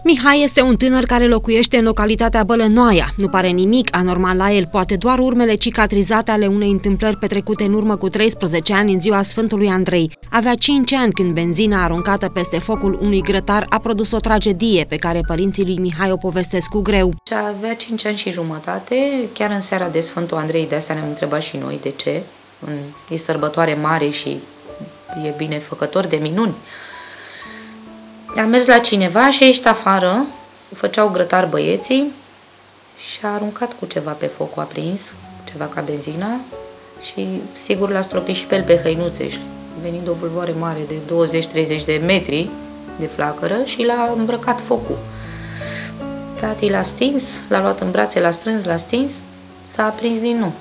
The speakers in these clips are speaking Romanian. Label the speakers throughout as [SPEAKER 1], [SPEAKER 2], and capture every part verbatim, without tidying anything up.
[SPEAKER 1] Mihai este un tânăr care locuiește în localitatea Bălănoaia. Nu pare nimic anormal la el, poate doar urmele cicatrizate ale unei întâmplări petrecute în urmă cu treisprezece ani în ziua Sfântului Andrei. Avea cinci ani când benzina aruncată peste focul unui grătar a produs o tragedie pe care părinții lui Mihai o povestesc cu greu.
[SPEAKER 2] Avea cinci ani și jumătate, chiar în seara de Sfântul Andrei, de asta ne-am întrebat și noi de ce. E sărbătoare mare și e binefăcător de minuni. Am mers la cineva și a ieșit afară, făceau grătar băieții și a aruncat cu ceva pe foc, a prins ceva ca benzina și sigur l-a stropit și pe el pe hăinuțe și a venit o bulvoare mare de douăzeci treizeci de metri de flacără și l-a îmbrăcat focul. Tati l-a stins, l-a luat în brațe, l-a strâns, l-a stins, s-a aprins din nou.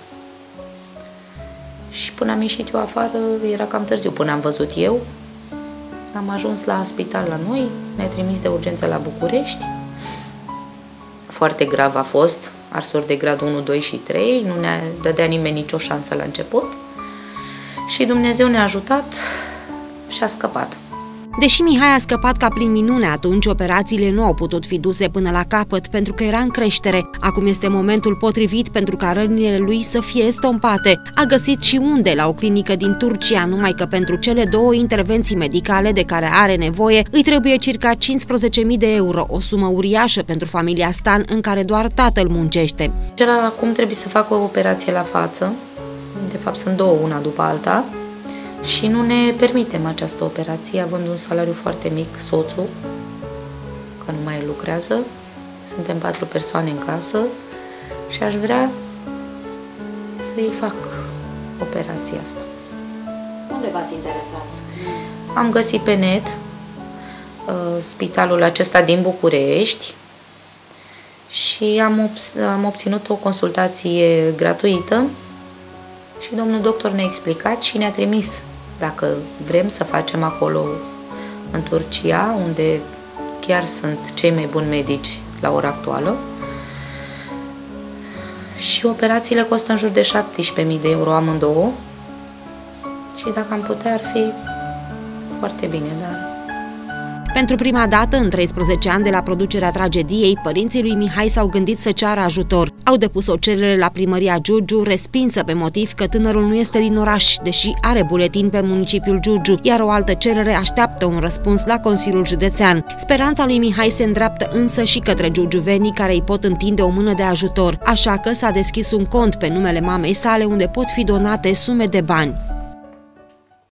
[SPEAKER 2] Și până am ieșit eu afară, era cam târziu până am văzut eu. Am ajuns la spital la noi, ne-a trimis de urgență la București. Foarte grav a fost, arsuri de grad unu, doi și trei, nu ne dădea nimeni nicio șansă la început. Și Dumnezeu ne-a ajutat și a scăpat.
[SPEAKER 1] Deși Mihai a scăpat ca prin minune atunci, operațiile nu au putut fi duse până la capăt pentru că era în creștere. Acum este momentul potrivit pentru ca rănile lui să fie estompate. A găsit și unde, la o clinică din Turcia, numai că pentru cele două intervenții medicale de care are nevoie, îi trebuie circa cincisprezece mii de euro, o sumă uriașă pentru familia Stan, în care doar tatăl muncește.
[SPEAKER 2] Acum trebuie să fac o operație la față, de fapt sunt două, una după alta. Și nu ne permitem această operație, având un salariu foarte mic, soțul, că nu mai lucrează, suntem patru persoane în casă și aș vrea să-i fac operația asta.
[SPEAKER 1] Unde v-ați interesat?
[SPEAKER 2] Am găsit pe net uh, spitalul acesta din București și am, ob- am obținut o consultație gratuită și domnul doctor ne-a explicat și ne-a trimis dacă vrem să facem acolo în Turcia, unde chiar sunt cei mai buni medici la ora actuală. Și operațiile costă în jur de șaptesprezece mii de euro amândouă. Și dacă am putea, ar fi foarte bine, dar...
[SPEAKER 1] Pentru prima dată, în treisprezece ani de la producerea tragediei, părinții lui Mihai s-au gândit să ceară ajutor. Au depus o cerere la primăria Giurgiu, respinsă pe motiv că tânărul nu este din oraș, deși are buletin pe municipiul Giurgiu, iar o altă cerere așteaptă un răspuns la Consiliul Județean. Speranța lui Mihai se îndreaptă însă și către giurgiuvenii care îi pot întinde o mână de ajutor, așa că s-a deschis un cont pe numele mamei sale unde pot fi donate sume de bani.